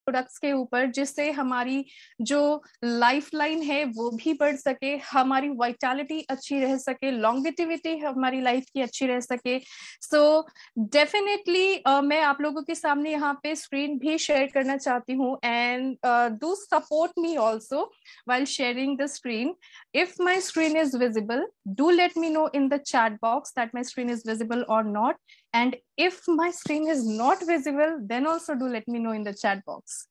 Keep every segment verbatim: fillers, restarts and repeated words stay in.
Products के ऊपर, जिससे हमारी जो लाइफ लाइन है वो भी बढ़ सके, हमारी वाइटैलिटी अच्छी रह सके, लॉन्गेटिविटी हमारी लाइफ की अच्छी रह सके। सो डेफिनेटली मैं आप लोगों के सामने यहाँ पे स्क्रीन भी शेयर करना चाहती हूँ, and do support me also while sharing the screen. If my screen is visible, do let me know in the chat box that my screen is visible or not. And if my screen is not visible, then also do let me know in the chat box.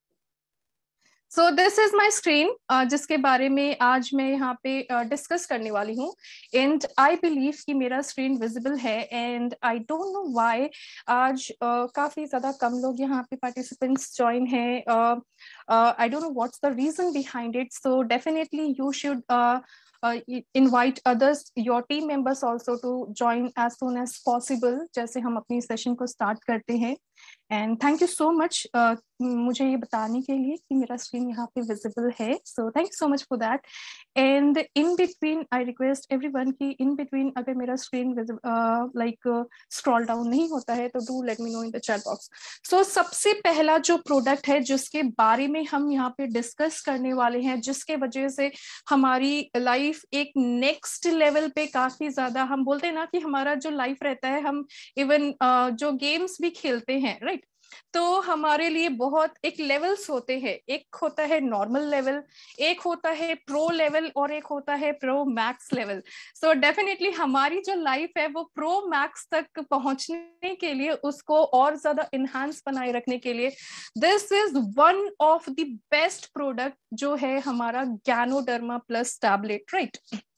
So this is my screen, जिसके बारे में आज मैं यहाँ पे discuss uh, करने वाली हूँ, एंड आई बिलीव कि मेरा स्क्रीन विजिबल है, and I don't know why आज uh, काफी ज्यादा कम लोग यहाँ पे पार्टिसिपेंट्स ज्वाइन है। I don't know what's the reason behind it, so definitely you should Uh, invite others, your team members also to join as soon as possible, जैसे हम अपनी सेशन को स्टार्ट करते हैं। And thank you so much मुझे ये बताने के लिए कि मेरा स्क्रीन यहाँ पे विजिबल है, so thank you so much for that. And in between I request everyone कि इन बिटवीन अगर मेरा स्क्रीन लाइक स्क्रॉल डाउन नहीं होता है तो do let me know in the chat box. So सबसे पहला जो प्रोडक्ट है जिसके बारे में हम यहाँ पे डिस्कस करने वाले हैं, जिसके वजह से हमारी लाइफ एक नेक्स्ट लेवल पे काफी ज्यादा, हम बोलते हैं ना कि हमारा जो लाइफ रहता है, हम इवन uh, जो गेम्स भी खेलते हैं, राइट right? तो हमारे लिए बहुत एक लेवल्स होते हैं, एक होता है नॉर्मल लेवल, एक होता है प्रो लेवल, और एक होता है pro max level. So definitely हमारी जो लाइफ है वो प्रो मैक्स तक पहुंचने के लिए, उसको और ज्यादा इनहांस बनाए रखने के लिए, this is one of the best product जो है हमारा गैनोडर्मा प्लस टैबलेट, राइट।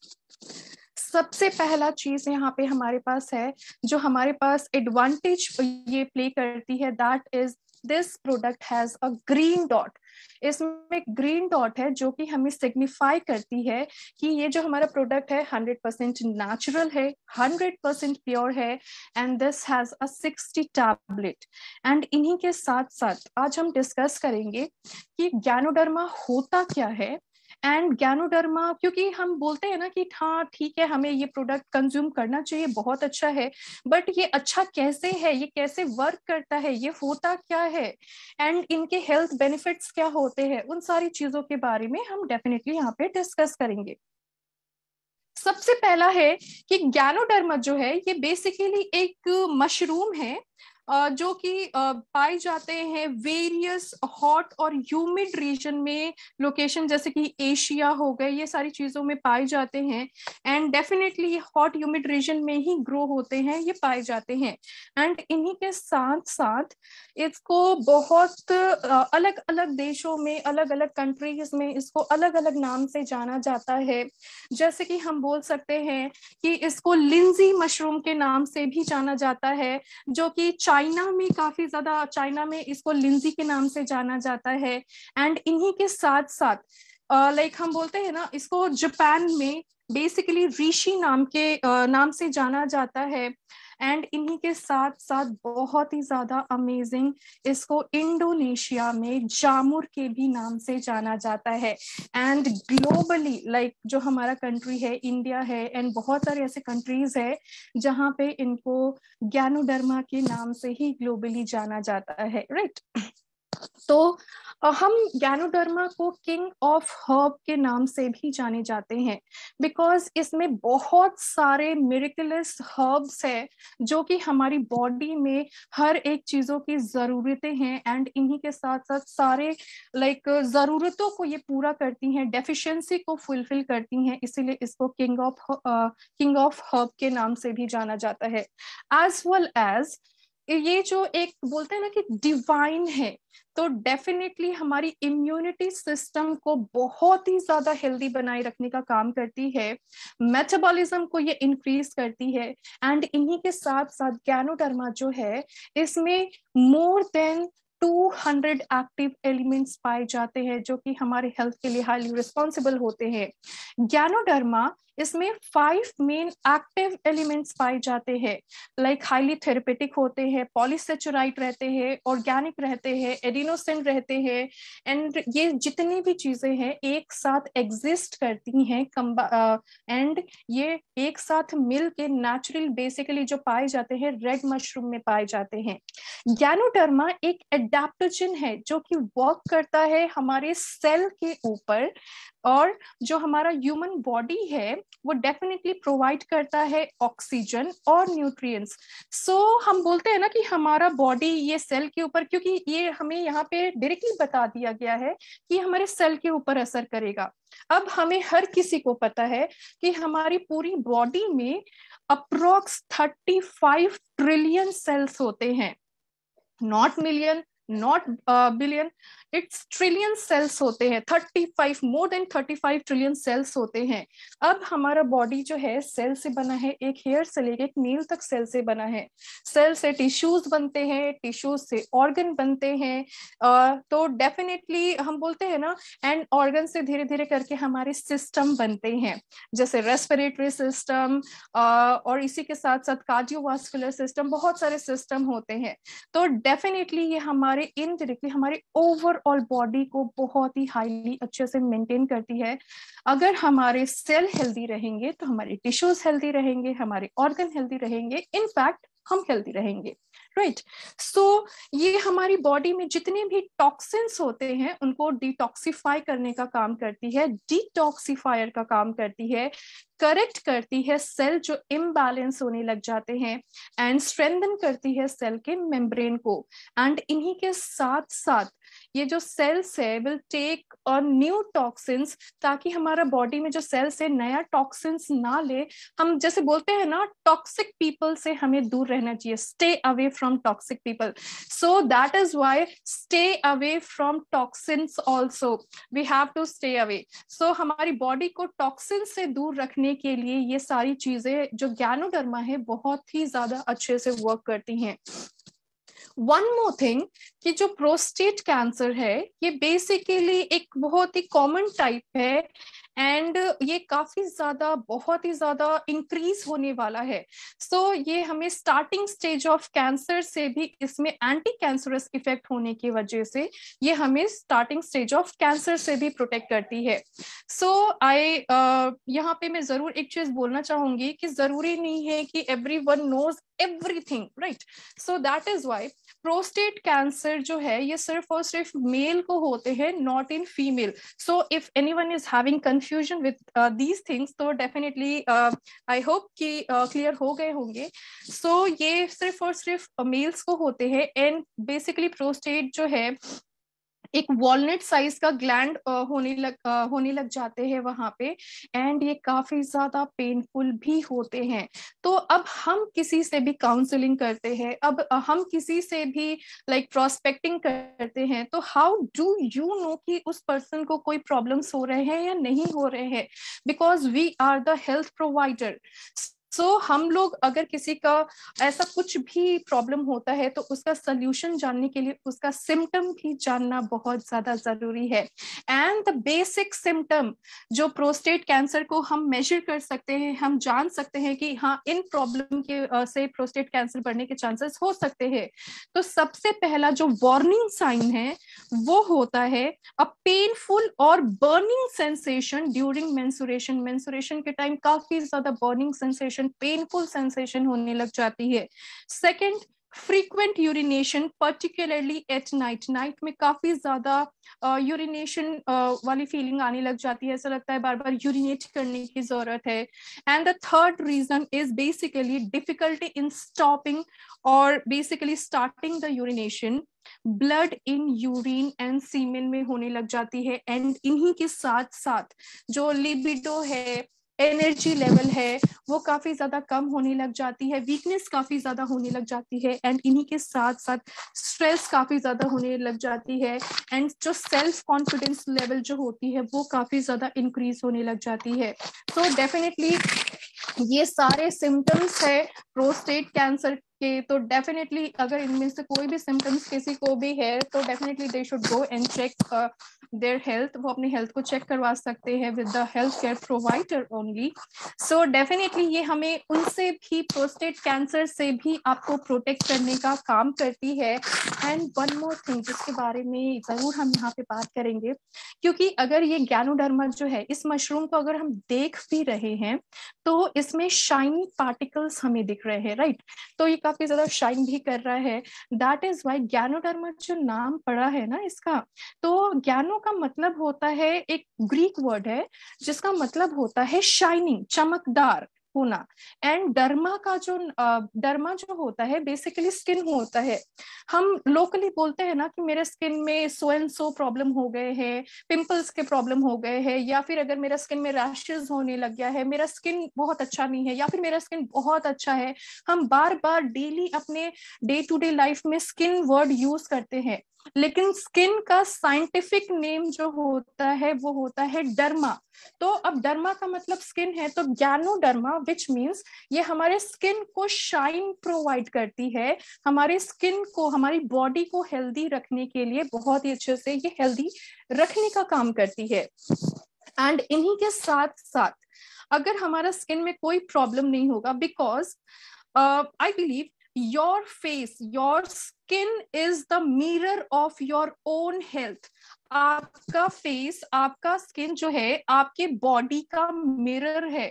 सबसे पहला चीज यहाँ पे हमारे पास है, जो हमारे पास एडवांटेज ये प्ले करती है, that is this product has a green dot. इसमें ग्रीन डॉट है जो कि हमें सिग्निफाई करती है कि ये जो हमारा प्रोडक्ट है हंड्रेड परसेंट नेचुरल है, हंड्रेड परसेंट प्योर है, and this has a sixty tablet. एंड इन्हीं के साथ साथ आज हम डिस्कस करेंगे कि गैनोडर्मा होता क्या है, एंड गैनोडर्मा, क्योंकि हम बोलते हैं ना कि हाँ ठीक है हमें ये प्रोडक्ट कंज्यूम करना चाहिए, बहुत अच्छा है, बट ये अच्छा कैसे है, ये कैसे वर्क करता है, ये होता क्या है, एंड इनके हेल्थ बेनिफिट्स क्या होते हैं, उन सारी चीजों के बारे में हम डेफिनेटली यहाँ पे डिस्कस करेंगे। सबसे पहला है कि गैनोडर्मा जो है ये बेसिकली एक मशरूम है जो कि पाए जाते हैं वेरियस हॉट और ह्यूमिड रीजन में, लोकेशन जैसे कि एशिया हो गए, ये सारी चीजों में पाए जाते हैं, एंड डेफिनेटली ये हॉट ह्यूमिड रीजन में ही ग्रो होते हैं, ये पाए जाते हैं। एंड इन्हीं के साथ साथ इसको बहुत अलग अलग देशों में, अलग अलग कंट्रीज में इसको अलग अलग नाम से जाना जाता है। जैसे कि हम बोल सकते हैं कि इसको लिंजी मशरूम के नाम से भी जाना जाता है, जो कि चाइना में काफी ज्यादा, चाइना में इसको लिंजी के नाम से जाना जाता है। एंड इन्हीं के साथ साथ लाइक uh, like हम बोलते हैं ना, इसको जापान में बेसिकली ऋषि नाम के uh, नाम से जाना जाता है। एंड इन्हीं के साथ साथ बहुत ही ज्यादा अमेजिंग, इसको इंडोनेशिया में जामुर के भी नाम से जाना जाता है। एंड ग्लोबली लाइक like, जो हमारा कंट्री है इंडिया है, एंड बहुत सारे ऐसे कंट्रीज है जहाँ पे इनको गैनोडर्मा के नाम से ही ग्लोबली जाना जाता है, राइट right? तो हम गैनोडर्मा को किंग ऑफ हर्ब के नाम से भी जाने जाते हैं, बिकॉज इसमें बहुत सारे मिरेकलस हर्ब्स है जो कि हमारी बॉडी में हर एक चीजों की जरूरतें हैं, एंड इन्हीं के साथ साथ सारे लाइक like, जरूरतों को ये पूरा करती हैं, डेफिशिएंसी को फुलफिल करती हैं, इसीलिए इसको king of king of herb के नाम से भी जाना जाता है। एज वेल एज ये जो एक बोलते हैं ना कि डिवाइन है, तो डेफिनेटली हमारी इम्यूनिटी सिस्टम को बहुत ही ज्यादा हेल्दी बनाए रखने का काम करती है, मेटाबॉलिज्म को ये इंक्रीज करती है। एंड इन्हीं के साथ साथ गैनोडर्मा जो है इसमें more than two hundred active elements पाए जाते हैं जो कि हमारे हेल्थ के लिए हाईली रिस्पॉन्सिबल होते हैं। गैनोडर्मा इसमें फाइव मेन एक्टिव एलिमेंट्स पाए जाते हैं, लाइक हाईली थेरेपेटिक होते हैं, पॉलीसेचुराइड रहते हैं, ऑर्गेनिक रहते हैं, एडिनोसिन रहते हैं, एंड ये जितनी भी चीजें हैं एक साथ एग्जिस्ट करती हैं, एंड uh, ये एक साथ मिल के नेचुरल बेसिकली जो पाए जाते हैं रेड मशरूम में पाए जाते हैं। गैनोडर्मा एक एडेप्टोजन है जो कि वर्क करता है हमारे सेल के ऊपर, और जो हमारा ह्यूमन बॉडी है वो डेफिनेटली प्रोवाइड करता है ऑक्सीजन और न्यूट्रिएंट्स। सो so, हम बोलते हैं ना कि हमारा बॉडी ये सेल के ऊपर, क्योंकि ये हमें यहाँ पे डायरेक्टली बता दिया गया है कि हमारे सेल के ऊपर असर करेगा। अब हमें हर किसी को पता है कि हमारी पूरी बॉडी में approx thirty five trillion cells होते हैं, not million, not billion, it's trillion cells होते हैं। Thirty five, more than thirty five trillion cells होते हैं। अब हमारा बॉडी जो है सेल से बना है, एक हेयर से लेके एक नील तक सेल से बना है। सेल से टिश्यूज बनते हैं, टिश्यूज से ऑर्गन बनते हैं। uh, तो डेफिनेटली हम बोलते हैं ना, एंड ऑर्गन से धीरे धीरे करके हमारे सिस्टम बनते हैं, जैसे रेस्पिरेटरी सिस्टम, uh, और इसी के साथ साथ कार्डियोवास्कुलर सिस्टम, बहुत सारे सिस्टम होते हैं। तो डेफिनेटली ये हमारे इनडायरेक्टली हमारे ओवरऑल बॉडी को बहुत ही हाईली अच्छे से मेंटेन करती है। अगर हमारे सेल हेल्दी रहेंगे तो हमारे टिश्यूज हेल्दी रहेंगे, हमारे ऑर्गन हेल्दी रहेंगे, इनफैक्ट हम हेल्दी रहेंगे, राइट। सो ये हमारी बॉडी में जितने भी टॉक्सिन्स होते हैं उनको डिटॉक्सिफाई करने का काम करती है, डिटॉक्सिफायर का काम करती है, करेक्ट करती है सेल जो इम्बैलेंस होने लग जाते हैं, एंड स्ट्रेंथन करती है सेल के मेम्ब्रेन को। एंड इन्हीं के साथ साथ ये जो सेल्स है will take a new toxins, ताकि हमारा बॉडी में जो सेल्स है नया टॉक्सिन्स ना ले। हम जैसे बोलते हैं ना, टॉक्सिक पीपल से हमें दूर रहना चाहिए, stay away from toxic people. So that is why stay away from toxins also, we have to stay away. So हमारी बॉडी को टॉक्सिन से दूर रखने के लिए ये सारी चीजें जो गैनोडर्मा है बहुत ही ज्यादा अच्छे से वर्क करती हैं। वन मोर थिंग कि जो प्रोस्टेट कैंसर है ये बेसिकली एक बहुत ही कॉमन टाइप है, एंड ये काफी ज्यादा बहुत ही ज्यादा इंक्रीज होने वाला है। सो so, ये हमें स्टार्टिंग स्टेज ऑफ कैंसर से भी इसमें एंटी कैंसरस इफेक्ट होने की वजह से ये हमें स्टार्टिंग स्टेज ऑफ कैंसर से भी प्रोटेक्ट करती है। सो so, आई uh, यहाँ पे मैं जरूर एक चीज बोलना चाहूंगी कि जरूरी नहीं है कि everyone knows everything, right. So that is why prostate cancer जो है ये सिर्फ और सिर्फ मेल को होते हैं, not in female. So if anyone is having confusion with these things तो डेफिनेटली आई होप कि क्लियर uh, हो गए होंगे। सो so, ये सिर्फ और सिर्फ मेल्स को होते हैं, एंड बेसिकली प्रोस्टेट जो है एक वॉलनट साइज का ग्लैंड होने लग होने लग जाते हैं वहां पे, एंड ये काफी ज्यादा पेनफुल भी होते हैं। तो अब हम किसी से भी काउंसलिंग करते हैं, अब हम किसी से भी लाइक प्रोस्पेक्टिंग करते हैं, तो हाउ डू यू नो कि उस पर्सन को कोई प्रॉब्लम्स हो रहे हैं या नहीं हो रहे हैं, because we are the health provider. So so, हम लोग अगर किसी का ऐसा कुछ भी प्रॉब्लम होता है तो उसका सोल्यूशन जानने के लिए उसका सिम्टम भी जानना बहुत ज्यादा जरूरी है। एंड द बेसिक सिम्टम जो प्रोस्टेट कैंसर को हम मेजर कर सकते हैं, हम जान सकते हैं कि हाँ इन प्रॉब्लम के uh, से प्रोस्टेट कैंसर बढ़ने के चांसेस हो सकते हैं। तो सबसे पहला जो वार्निंग साइन है वो होता है अ पेनफुल और burning sensation during menstruation. Menstruation के टाइम काफी ज्यादा बर्निंग सेंसेशन, पेनफुल सेंसेशन होने लग जाती है। Second, frequent urination particularly at night. Night में काफी ज्यादा यूरिनेशन uh, uh, वाली फीलिंग आने लग जाती है, ऐसा लगता है बार बार यूरिनेट करने की जरूरत है। And the third reason is basically difficulty in stopping और basically starting the urination. Blood in urine and semen में होने लग जाती है, एंड इन्हीं के साथ साथ जो लिबिडो है, एनर्जी लेवल है, वो काफी ज्यादा कम होने लग जाती है, वीकनेस काफी ज्यादा होने लग जाती है, एंड इन्हीं के साथ साथ स्ट्रेस काफी ज्यादा होने लग जाती है, एंड जो सेल्फ कॉन्फिडेंस लेवल जो होती है वो काफी ज्यादा इंक्रीज होने लग जाती है। तो डेफिनेटली ये सारे सिम्टम्स है प्रोस्टेट कैंसर के। तो डेफिनेटली अगर इनमें से कोई भी सिम्टम्स किसी को भी है तो definitely they should go and check their health. वो अपनी हेल्थ को चेक करवा सकते हैं with the health care provider only. So definitely ये हमें उनसे भी, प्रोस्टेट कैंसर से भी आपको प्रोटेक्ट करने का काम करती है। एंड वन मोर थिंग जिसके बारे में जरूर हम यहाँ पे बात करेंगे, क्योंकि अगर ये गैनोडर्मा जो है इस मशरूम को अगर हम देख भी रहे हैं तो इसमें शाइनी पार्टिकल्स हमें दिख रहे हैं, राइट। तो ये काफी ज्यादा शाइन भी कर रहा है। दैट इज वाई गैनोडर्मा जो नाम पड़ा है ना इसका, तो गैनो का मतलब होता है, एक ग्रीक वर्ड है जिसका मतलब होता है शाइनिंग, चमकदार होना। एंड डर्मा का जो डर्मा जो होता है बेसिकली स्किन होता है। हम लोकली बोलते हैं ना कि मेरे स्किन में सो एंड सो प्रॉब्लम हो गए हैं, पिंपल्स के प्रॉब्लम हो गए हैं, या फिर अगर मेरा स्किन में रैशेस होने लग गया है, मेरा स्किन बहुत अच्छा नहीं है, या फिर मेरा स्किन बहुत अच्छा है। हम बार बार डेली अपने डे टू डे लाइफ में स्किन वर्ड यूज करते हैं, लेकिन स्किन का साइंटिफिक नेम जो होता है वो होता है डर्मा। तो अब डर्मा का मतलब स्किन है, तो गैनोडर्मा विच मीन्स ये हमारे स्किन को शाइन प्रोवाइड करती है, हमारे स्किन को, हमारी बॉडी को हेल्दी रखने के लिए बहुत ही अच्छे से ये हेल्दी रखने का काम करती है। एंड इन्हीं के साथ साथ अगर हमारा स्किन में कोई प्रॉब्लम नहीं होगा, because I believe your face, your skin is the mirror of your own health. आपका फेस, आपका स्किन जो है आपके बॉडी का मिरर है।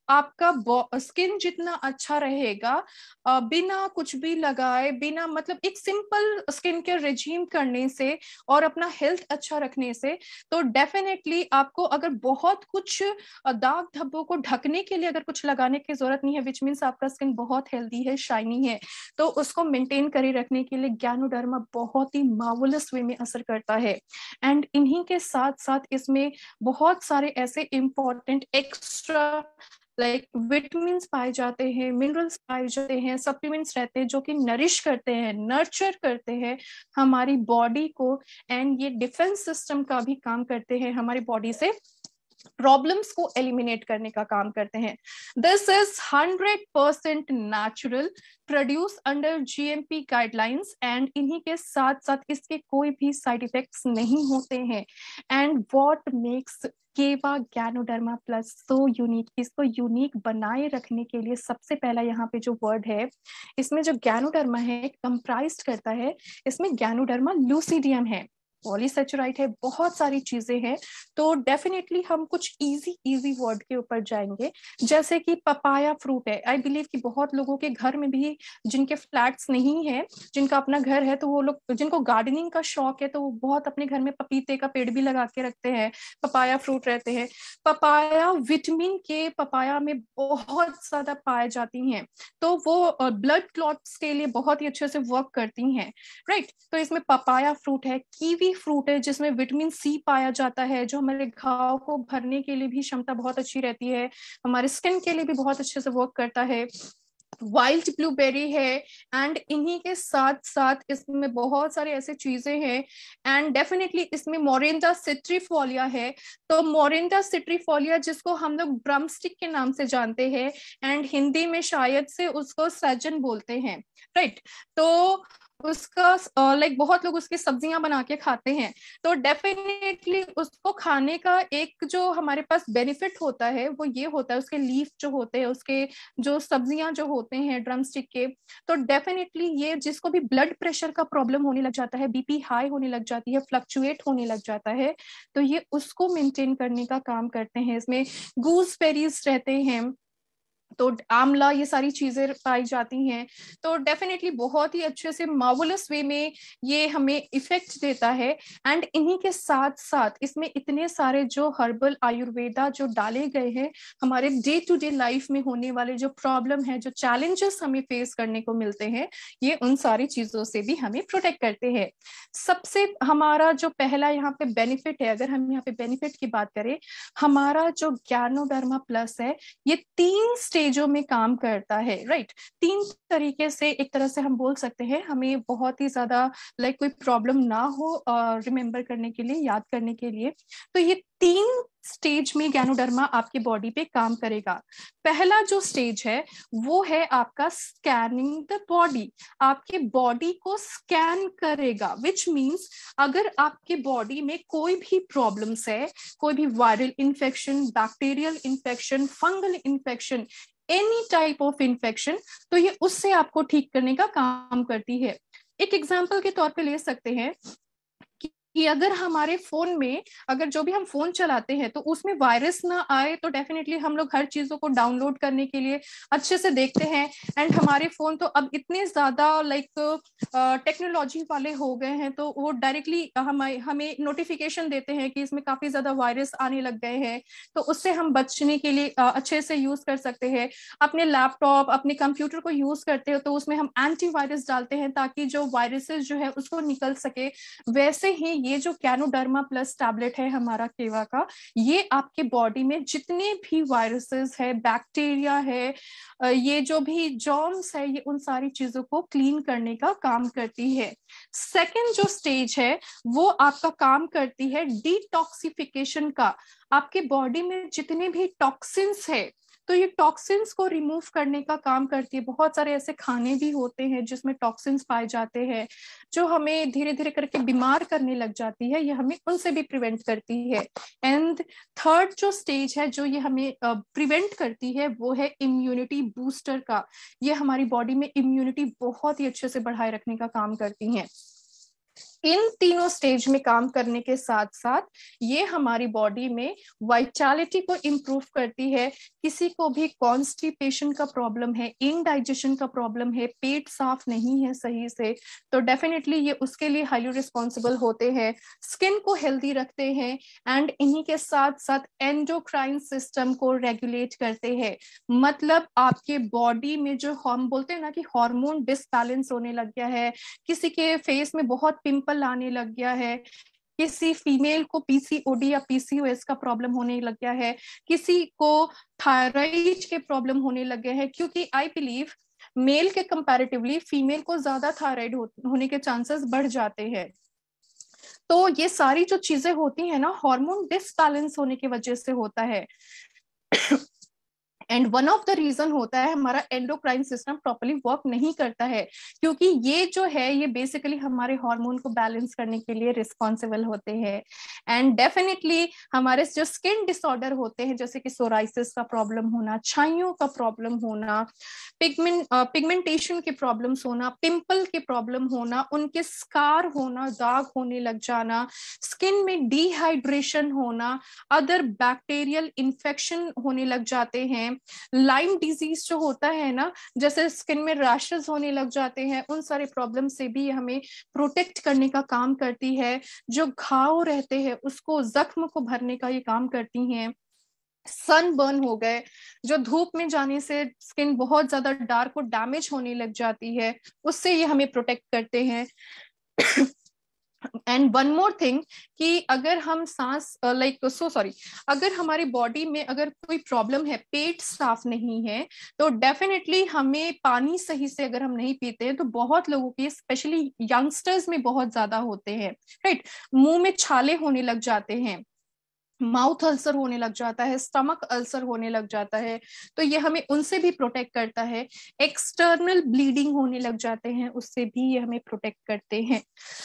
आपका स्किन जितना अच्छा रहेगा, बिना कुछ भी लगाए, बिना मतलब एक सिंपल स्किन केयर रेजिम करने से और अपना हेल्थ अच्छा रखने से, तो डेफिनेटली आपको अगर बहुत कुछ दाग धब्बों को ढकने के लिए अगर कुछ लगाने की जरूरत नहीं है, विच मीन्स आपका स्किन बहुत हेल्दी है, शाइनी है, तो उसको मेंटेन करे रखने के लिए गैनोडर्मा बहुत ही मार्वलस वे में असर करता है। एंड इन्हीं के साथ साथ इसमें बहुत सारे ऐसे इंपॉर्टेंट एक्स्ट्रा लाइक विटामिन्स पाए जाते हैं, मिनरल्स पाए जाते हैं, सप्लीमेंट्स रहते हैं जो कि नरिश करते हैं, नर्चर करते हैं हमारी बॉडी को। एंड ये डिफेंस सिस्टम का भी काम करते हैं, हमारी बॉडी से प्रॉब्लम्स को एलिमिनेट करने का काम करते हैं। This is hundred percent natural, produce under GMP guidelines, and इन्हीं के साथ साथ इसके कोई भी साइड इफेक्ट्स नहीं होते हैं। And what makes Keva Ganoderma plus so unique, इसको यूनिक बनाए रखने के लिए सबसे पहला यहाँ पे जो वर्ड है, इसमें जो गैनोडर्मा है कंप्राइज करता है, इसमें गैनोडर्मा लूसिडियम है, पॉलीसेचुराइड है, बहुत सारी चीजें हैं। तो डेफिनेटली हम कुछ इजी इजी वर्ड के ऊपर जाएंगे, जैसे कि पपाया फ्रूट है। आई बिलीव कि बहुत लोगों के घर में भी, जिनके फ्लैट्स नहीं है, जिनका अपना घर है, तो वो लोग, जिनको गार्डनिंग का शौक है, तो वो बहुत अपने घर में पपीते का पेड़ भी लगा के रखते हैं, पपाया फ्रूट रहते हैं। पपाया विटामिन के पपाया में बहुत ज्यादा पाए जाती हैं, तो वो ब्लड क्लॉट्स के लिए बहुत ही अच्छे से वर्क करती हैं, राइट। तो इसमें पपाया फ्रूट है। कीवी फ्रूट है जिसमें विटामिन सी पाया जाता है, जो हमारे घाव को भरने के लिए भी क्षमता बहुत अच्छी रहती है, हमारे स्किन के लिए भी बहुत अच्छे से वर्क करता है। वाइल्ड ब्लूबेरी है। एंड इन्हीं के साथ साथ इसमें बहुत सारे ऐसे चीजें हैं, एंड डेफिनेटली इसमें मोरिंडा सिट्रीफोलिया है। तो मोरिंडा सिट्रीफोलिया जिसको हम लोग ड्रमस्टिक के नाम से जानते हैं, एंड हिंदी में शायद से उसको सैजन बोलते हैं, राइट। तो उसका लाइक बहुत लोग उसकी सब्जियां बना के खाते हैं। तो डेफिनेटली उसको खाने का एक जो हमारे पास बेनिफिट होता है वो ये होता है, उसके लीफ जो होते हैं, उसके जो सब्जियां जो होते हैं ड्रमस्टिक के, तो डेफिनेटली ये जिसको भी ब्लड प्रेशर का प्रॉब्लम होने लग जाता है, बीपी हाई होने लग जाती है, फ्लक्चुएट होने लग जाता है, तो ये उसको मेंटेन करने का काम करते हैं। इसमें गूसबेरीज रहते हैं, तो आंवला, ये सारी चीजें पाई जाती हैं। तो डेफिनेटली बहुत ही अच्छे से मार्वलस वे में ये हमें इफेक्ट देता है। एंड इन्हीं के साथ साथ इसमें इतने सारे जो हर्बल आयुर्वेदा जो डाले गए हैं, हमारे डे टू डे लाइफ में होने वाले जो प्रॉब्लम है, जो चैलेंजेस हमें फेस करने को मिलते हैं, ये उन सारी चीजों से भी हमें प्रोटेक्ट करते हैं। सबसे हमारा जो पहला यहाँ पे बेनिफिट है, अगर हम यहाँ पे बेनिफिट की बात करें, हमारा जो गैनोडर्मा प्लस है ये तीन स्टेजों में काम करता है, राइट। तीन तरीके से एक तरह से हम बोल सकते हैं, हमें बहुत ही ज्यादा लाइक कोई प्रॉब्लम ना हो रिमेम्बर करने के लिए, याद करने के लिए। तो ये तीन स्टेज में गैनोडर्मा आपकी बॉडी पे काम करेगा। पहला जो स्टेज है वो है आपका स्कैनिंग द बॉडी, आपके बॉडी को स्कैन करेगा, विच मीन्स अगर आपके बॉडी में कोई भी प्रॉब्लम्स है, कोई भी viral infection, bacterial infection, fungal infection, any type of infection, तो ये उससे आपको ठीक करने का काम करती है। एक एग्जाम्पल के तौर पे ले सकते हैं कि अगर हमारे फोन में, अगर जो भी हम फोन चलाते हैं तो उसमें वायरस ना आए, तो डेफिनेटली हम लोग हर चीजों को डाउनलोड करने के लिए अच्छे से देखते हैं। एंड हमारे फोन तो अब इतने ज्यादा लाइक टेक्नोलॉजी वाले हो गए हैं, तो वो डायरेक्टली हम हमें नोटिफिकेशन देते हैं कि इसमें काफी ज्यादा वायरस आने लग गए हैं। तो उससे हम बचने के लिए uh, अच्छे से यूज कर सकते हैं। अपने लैपटॉप, अपने कंप्यूटर को यूज करते हो तो उसमें हम एंटीवायरस डालते हैं ताकि जो वायरसेस जो है उसको निकल सके। वैसे ही ये जो कैनोडर्मा प्लस टैबलेट है हमारा केवा का, ये आपके बॉडी में जितने भी वायरसेस है, बैक्टीरिया है, ये जो भी जर्म्स है, ये उन सारी चीजों को क्लीन करने का काम करती है। सेकेंड जो स्टेज है वो आपका काम करती है डिटॉक्सिफिकेशन का। आपके बॉडी में जितने भी टॉक्सिन्स है, तो ये टॉक्सिन्स को रिमूव करने का काम करती है। बहुत सारे ऐसे खाने भी होते हैं जिसमें टॉक्सिन्स पाए जाते हैं जो हमें धीरे धीरे करके बीमार करने लग जाती है, ये हमें उनसे भी प्रिवेंट करती है। एंड थर्ड जो स्टेज है जो ये हमें प्रिवेंट uh, करती है वो है इम्यूनिटी बूस्टर का। ये हमारी बॉडी में इम्यूनिटी बहुत ही अच्छे से बढ़ाए रखने का काम करती है। इन तीनों स्टेज में काम करने के साथ साथ ये हमारी बॉडी में वाइटैलिटी को इम्प्रूव करती है। किसी को भी कॉन्स्टिपेशन का प्रॉब्लम है, इनडाइजेशन का प्रॉब्लम है, पेट साफ नहीं है सही से, तो डेफिनेटली ये उसके लिए हाईली रिस्पॉन्सिबल होते हैं। स्किन को हेल्दी रखते हैं एंड इन्हीं के साथ साथ एंडोक्राइन सिस्टम को रेगुलेट करते हैं। मतलब आपके बॉडी में जो हम बोलते हैं ना कि हार्मोन डिसबैलेंस होने लग गया है, किसी के फेस में बहुत पिंपल आने लग गया है, किसी फीमेल को पीसीओडी या पीसीओएस का प्रॉब्लम होने लग गया है, किसी को थायराइड के प्रॉब्लम होने लग गए हैं, क्योंकि आई बिलीव मेल के कंपैरेटिवली फीमेल को ज्यादा थायराइड हो, होने के चांसेस बढ़ जाते हैं। तो ये सारी जो चीजें होती है ना, हार्मोन डिसबैलेंस होने की वजह से होता है। And one of the reason होता है हमारा एंडोक्राइन सिस्टम प्रॉपर्ली वर्क नहीं करता है, क्योंकि ये जो है ये बेसिकली हमारे हार्मोन को बैलेंस करने के लिए रिस्पॉन्सिबल होते हैं। एंड डेफिनेटली हमारे जो स्किन डिसऑर्डर होते हैं, जैसे कि सोराइसिस का प्रॉब्लम होना, छाइयों का प्रॉब्लम होना, पिगमेंट पिगमेंटेशन के प्रॉब्लम्स होना, पिंपल के प्रॉब्लम होना, उनके स्कार होना, दाग होने लग जाना, स्किन में डिहाइड्रेशन होना, अदर बैक्टीरियल इन्फेक्शन होने लग जाते हैं, लाइम डिजीज जो होता है ना, जैसे स्किन में रैशेस होने लग जाते हैं, उन सारे प्रॉब्लम से भी हमें प्रोटेक्ट करने का काम करती है। जो घाव रहते हैं उसको, जख्म को भरने का ये काम करती हैं। सन बर्न हो गए, जो धूप में जाने से स्किन बहुत ज्यादा डार्क और डैमेज होने लग जाती है, उससे ये हमें प्रोटेक्ट करते हैं। एंड वन मोर थिंग कि अगर हम सांस लाइक सो सॉरी अगर हमारी बॉडी में अगर कोई प्रॉब्लम है, पेट साफ नहीं है, तो डेफिनेटली हमें पानी सही से अगर हम नहीं पीते हैं, तो बहुत लोगों के स्पेशली यंगस्टर्स में बहुत ज्यादा होते हैं, राइट। मुंह में छाले होने लग जाते हैं, माउथ अल्सर होने लग जाता है, स्टमक अल्सर होने लग जाता है, तो ये हमें उनसे भी प्रोटेक्ट करता है। एक्सटर्नल ब्लीडिंग होने लग जाते हैं, उससे भी ये हमें प्रोटेक्ट करते हैं।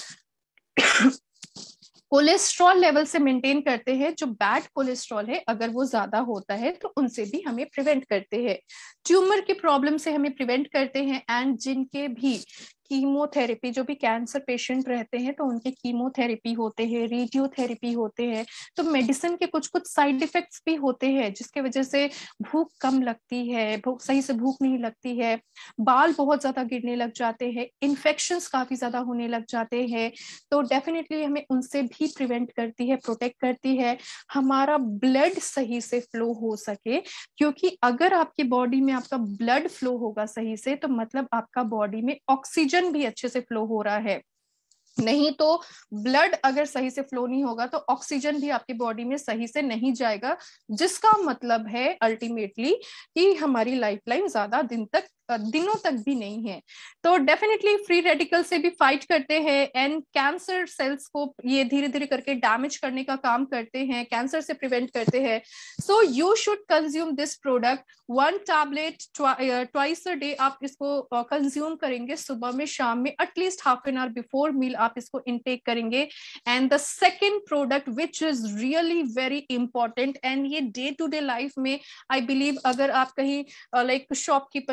कोलेस्ट्रॉल लेवल से मेंटेन करते हैं, जो बैड कोलेस्ट्रॉल है अगर वो ज्यादा होता है तो उनसे भी हमें प्रिवेंट करते हैं। ट्यूमर के प्रॉब्लम से हमें प्रिवेंट करते हैं। एंड जिनके भी कीमोथेरेपी, जो भी कैंसर पेशेंट रहते हैं तो उनके कीमोथेरेपी होते हैं, रेडियोथेरेपी होते हैं, तो मेडिसिन के कुछ कुछ साइड इफेक्ट्स भी होते हैं जिसके वजह से भूख कम लगती है, भूख सही से भूख नहीं लगती है, बाल बहुत ज्यादा गिरने लग जाते हैं, इन्फेक्शंस काफी ज्यादा होने लग जाते हैं। तो डेफिनेटली हमें उनसे भी प्रिवेंट करती है, प्रोटेक्ट करती है। हमारा ब्लड सही से फ्लो हो सके, क्योंकि अगर आपकी बॉडी में आपका ब्लड फ्लो होगा सही से, तो मतलब आपका बॉडी में ऑक्सीजन भी अच्छे से फ्लो हो रहा है। नहीं तो ब्लड अगर सही से फ्लो नहीं होगा तो ऑक्सीजन भी आपकी बॉडी में सही से नहीं जाएगा, जिसका मतलब है अल्टीमेटली कि हमारी लाइफलाइन ज्यादा दिन तक दिनों तक भी नहीं है। तो डेफिनेटली फ्री रेडिकल से भी फाइट करते हैं एंड कैंसर सेल्स को ये धीरे धीरे करके डैमेज करने का काम करते हैं, कैंसर से प्रिवेंट करते हैं। So you should consume this product, one tablet twice a day आप इसको कंज्यूम uh, करेंगे, सुबह में, शाम में, at least half an hour before meal आप इसको इनटेक करेंगे। And the second product which is really very important, and ये डे टू डे लाइफ में आई बिलीव अगर आप कहीं लाइक uh, शॉपकीपर के पास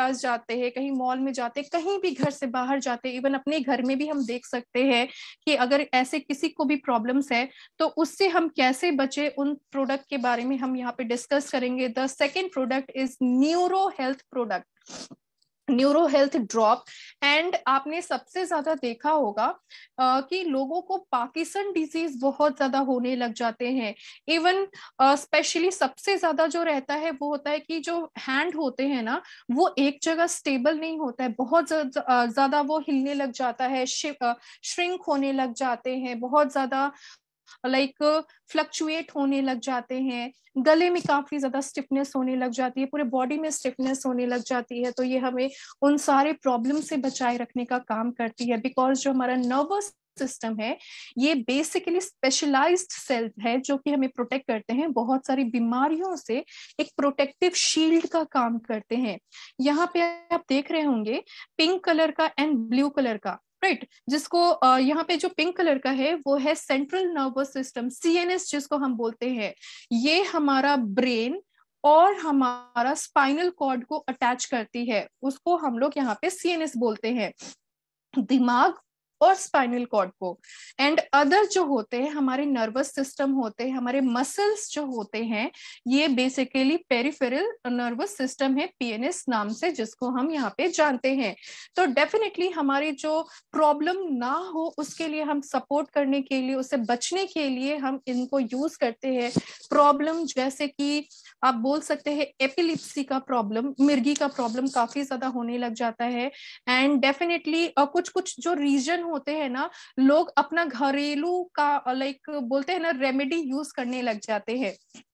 पास जाते हैं, कहीं मॉल में जाते हैं, कहीं भी घर से बाहर जाते हैं, इवन अपने घर में भी हम देख सकते हैं कि अगर ऐसे किसी को भी प्रॉब्लम्स है तो उससे हम कैसे बचे, उन प्रोडक्ट के बारे में हम यहाँ पे डिस्कस करेंगे। The second product is neuro health product, neuro health drop. And आपने सबसे ज्यादा देखा होगा uh, कि लोगों को पार्किंसन डिजीज बहुत ज्यादा होने लग जाते हैं। इवन स्पेशली सबसे ज्यादा जो रहता है वो होता है कि जो हैंड होते हैं ना, वो एक जगह स्टेबल नहीं होता है, बहुत ज्यादा वो हिलने लग जाता है, श्रिंक होने लग जाते हैं, बहुत ज्यादा लाइक फ्लक्चुएट होने लग जाते हैं, गले में काफी ज्यादा स्टिफनेस होने लग जाती है, पूरे बॉडी में स्टिफनेस होने लग जाती है। तो ये हमें उन सारे प्रॉब्लम से बचाए रखने का काम करती है, बिकॉज जो हमारा नर्वस सिस्टम है ये बेसिकली स्पेशलाइज्ड सेल है जो कि हमें प्रोटेक्ट करते हैं, बहुत सारी बीमारियों से एक प्रोटेक्टिव शील्ड का काम करते हैं। यहाँ पे आप देख रहे होंगे पिंक कलर का एंड ब्लू कलर का, राइट right, जिसको uh, यहाँ पे जो पिंक कलर का है वो है सेंट्रल नर्वस सिस्टम, सीएनएस जिसको हम बोलते हैं। ये हमारा ब्रेन और हमारा स्पाइनल कॉर्ड को अटैच करती है, उसको हम लोग यहाँ पे सीएनएस बोलते हैं, दिमाग और स्पाइनल कॉर्ड को। एंड अदर जो होते हैं हमारे नर्वस सिस्टम होते हैं, हमारे मसल्स जो होते हैं, ये बेसिकली पेरिफेरल नर्वस सिस्टम है, पीएनएस नाम से जिसको हम यहाँ पे जानते हैं। तो डेफिनेटली हमारी जो प्रॉब्लम ना हो उसके लिए हम सपोर्ट करने के लिए, उससे बचने के लिए हम इनको यूज करते हैं। प्रॉब्लम जैसे कि आप बोल सकते हैं एपिलिप्सी का प्रॉब्लम, मिर्गी का प्रॉब्लम काफी ज्यादा होने लग जाता है। एंड डेफिनेटली कुछ कुछ जो रीजन होते हैं ना, लोग अपना घरेलू का लाइक बोलते हैं ना रेमेडी यूज करने लग जाते हैं।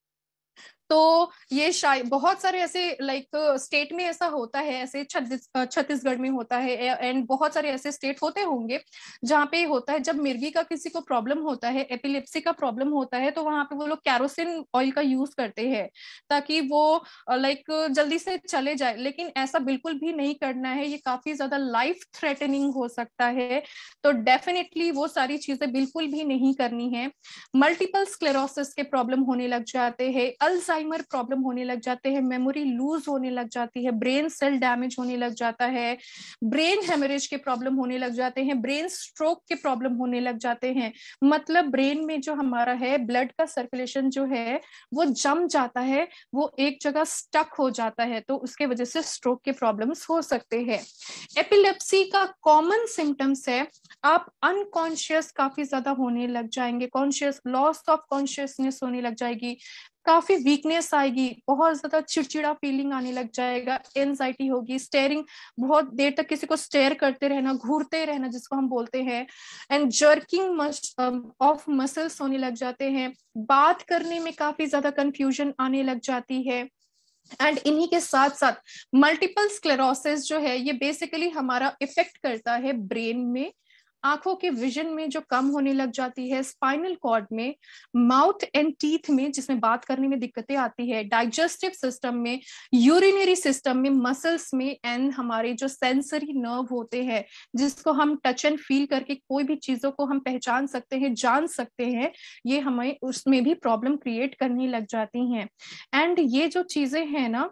तो ये शायद बहुत सारे ऐसे लाइक स्टेट में ऐसा होता है, ऐसे छत्तीसगढ़ में होता है एंड बहुत सारे ऐसे स्टेट होते होंगे जहाँ पे होता है जब मिर्गी का किसी को प्रॉब्लम होता है, एपिलेप्सी का प्रॉब्लम होता है, तो वहां पे वो लोग कैरोसिन ऑयल का यूज करते हैं ताकि वो लाइक जल्दी से चले जाए। लेकिन ऐसा बिल्कुल भी नहीं करना है, ये काफी ज्यादा लाइफ थ्रेटनिंग हो सकता है। तो डेफिनेटली वो सारी चीजें बिल्कुल भी नहीं करनी है। मल्टीपल स्क्लेरोसिस के प्रॉब्लम होने लग जाते हैं, अल्जाइमर प्रॉब्लम होने लग जाते हैं, मेमोरी लूज होने लग जाती है, ब्रेन सेल डैमेज होने लग जाता है, ब्रेन हेमरेज के प्रॉब्लम होने लग जाते हैं, ब्रेन स्ट्रोक के प्रॉब्लम होने लग जाते हैं। मतलब ब्रेन में जो हमारा है ब्लड का सर्कुलेशन जो है वो जम जाता है, वो एक जगह स्टक हो जाता है, तो उसके वजह से स्ट्रोक के प्रॉब्लम्स हो सकते हैं। एपिलेप्सी का कॉमन सिम्टम्स है आप अनकॉन्शियस काफी ज्यादा होने लग जाएंगे, कॉन्शियस लॉस ऑफ कॉन्शियसनेस होने लग जाएगी, काफी वीकनेस आएगी, बहुत ज्यादा चिड़चिड़ा फीलिंग आने लग जाएगा, एंजाइटी होगी, स्टेयरिंग, बहुत देर तक किसी को स्टेयर करते रहना, घूरते रहना जिसको हम बोलते हैं, एंड जर्किंग ऑफ मसल्स होने लग जाते हैं, बात करने में काफी ज्यादा कंफ्यूजन आने लग जाती है। एंड इन्हीं के साथ साथ मल्टीपल स्क्लेरोसिस जो है ये बेसिकली हमारा इफेक्ट करता है ब्रेन में, आंखों के विजन में जो कम होने लग जाती है, स्पाइनल कॉर्ड में, माउथ एंड टीथ में जिसमें बात करने में दिक्कतें आती है, डाइजेस्टिव सिस्टम में, यूरिनरी सिस्टम में, मसल्स में, एंड हमारे जो सेंसरी नर्व होते हैं जिसको हम टच एंड फील करके कोई भी चीजों को हम पहचान सकते हैं, जान सकते हैं, ये हमें उसमें भी प्रॉब्लम क्रिएट करने लग जाती हैं। एंड ये जो चीजें हैं ना,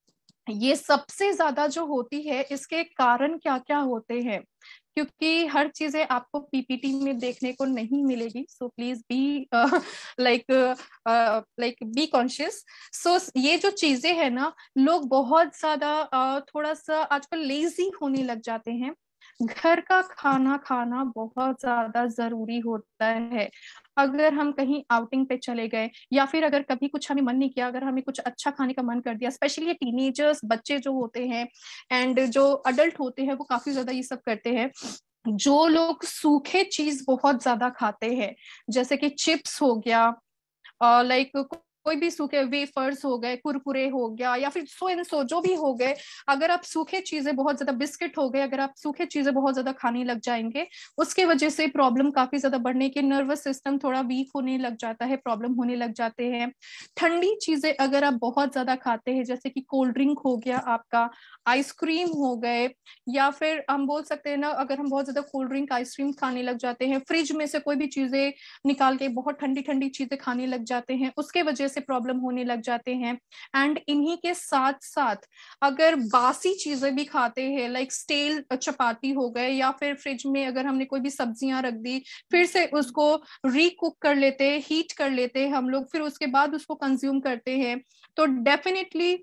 ये सबसे ज्यादा जो होती है इसके कारण क्या क्या होते हैं, क्योंकि हर चीजें आपको पीपीटी में देखने को नहीं मिलेगी, so please be like like be conscious. So ये जो चीजें हैं ना, लोग बहुत ज्यादा uh, थोड़ा सा आजकल लेजी होने लग जाते हैं। घर का खाना खाना बहुत ज्यादा जरूरी होता है। अगर हम कहीं आउटिंग पे चले गए या फिर अगर कभी कुछ हमें मन नहीं किया, अगर हमें कुछ अच्छा खाने का मन कर दिया, स्पेशली टीनेजर्स बच्चे जो होते हैं एंड जो अडल्ट होते हैं वो काफी ज्यादा ये सब करते हैं। जो लोग सूखे चीज बहुत ज्यादा खाते हैं जैसे कि चिप्स हो गया, लाइक कोई भी सूखे वेफर्स हो गए, कुरकुरे हो गया, या फिर सो एंड सो जो भी हो गए, अगर आप सूखे चीजें बहुत ज्यादा, बिस्किट हो गए, अगर आप सूखे चीजें बहुत ज्यादा खाने लग जाएंगे उसके वजह से प्रॉब्लम काफी ज्यादा बढ़ने के, नर्वस सिस्टम थोड़ा वीक होने लग जाता है, प्रॉब्लम होने लग जाते हैं। ठंडी चीजें अगर आप बहुत ज्यादा खाते हैं जैसे कि कोल्ड ड्रिंक हो गया आपका, आइसक्रीम हो गए, या फिर हम बोल सकते हैं ना अगर हम बहुत ज्यादा कोल्ड ड्रिंक आइसक्रीम खाने लग जाते हैं, फ्रिज में से कोई भी चीजें निकाल के बहुत ठंडी ठंडी चीजें खाने लग जाते हैं, उसके वजह से प्रॉब्लम होने लग जाते हैं। एंड इन्हीं के साथ साथ अगर बासी चीजें भी खाते हैं, लाइक स्टेल चपाती हो गए, या फिर फ्रिज में अगर हमने कोई भी सब्जियां रख दी, फिर से उसको रीकुक कर लेते हैं, हीट कर लेते हैं हम लोग, फिर उसके बाद उसको कंज्यूम करते हैं, तो डेफिनेटली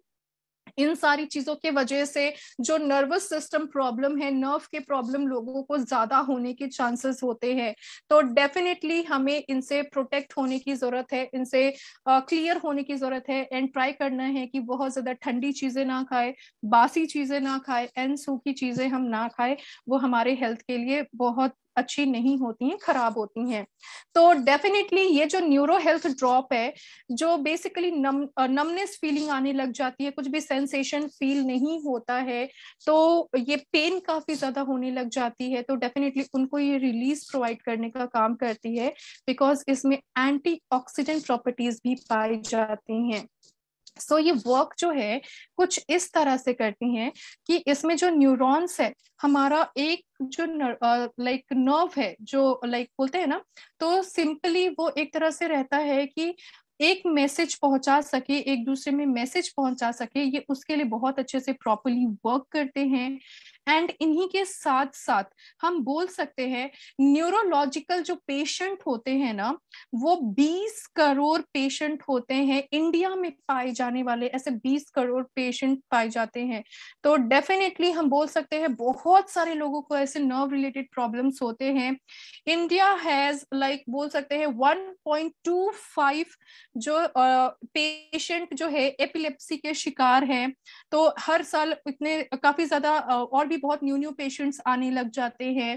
इन सारी चीजों के वजह से जो नर्वस सिस्टम प्रॉब्लम है, नर्व के प्रॉब्लम लोगों को ज्यादा होने के चांसेस होते हैं। तो डेफिनेटली हमें इनसे प्रोटेक्ट होने की जरूरत है, इनसे क्लियर uh, होने की जरूरत है, एंड ट्राई करना है कि बहुत ज्यादा ठंडी चीजें ना खाए, बासी चीजें ना खाए, एंड सूखी चीजें हम ना खाए, वो हमारे हेल्थ के लिए बहुत अच्छी नहीं होती हैं, खराब होती हैं। तो डेफिनेटली ये जो न्यूरो हेल्थ ड्रॉप है, जो बेसिकली नम नमनेस फीलिंग आने लग जाती है, कुछ भी सेंसेशन फील नहीं होता है, तो ये पेन काफी ज्यादा होने लग जाती है, तो डेफिनेटली उनको ये रिलीज प्रोवाइड करने का काम करती है, बिकॉज इसमें एंटीऑक्सीडेंट प्रॉपर्टीज भी पाई जाती हैं। सो so, ये वर्क जो है कुछ इस तरह से करती हैं कि इसमें जो न्यूरॉन्स है, हमारा एक जो लाइक नर्व है, जो लाइक बोलते हैं ना, तो सिंपली वो एक तरह से रहता है कि एक मैसेज पहुंचा सके, एक दूसरे में मैसेज पहुंचा सके, ये उसके लिए बहुत अच्छे से प्रॉपरली वर्क करते हैं। एंड इन्हीं के साथ साथ हम बोल सकते हैं न्यूरोलॉजिकल जो पेशेंट होते हैं ना, वो बीस करोड़ पेशेंट होते हैं इंडिया में, पाए जाने वाले ऐसे बीस करोड़ पेशेंट पाए जाते हैं। तो डेफिनेटली हम बोल सकते हैं बहुत सारे लोगों को ऐसे नर्व रिलेटेड प्रॉब्लम्स होते हैं। इंडिया हैज लाइक बोल सकते हैं वन पॉइंट टू फाइव जो पेशेंट uh, जो है एपिलेप्सी के शिकार हैं। तो हर साल इतने काफी ज्यादा uh, और भी बहुत न्यू न्यू पेशेंट्स आने लग जाते हैं।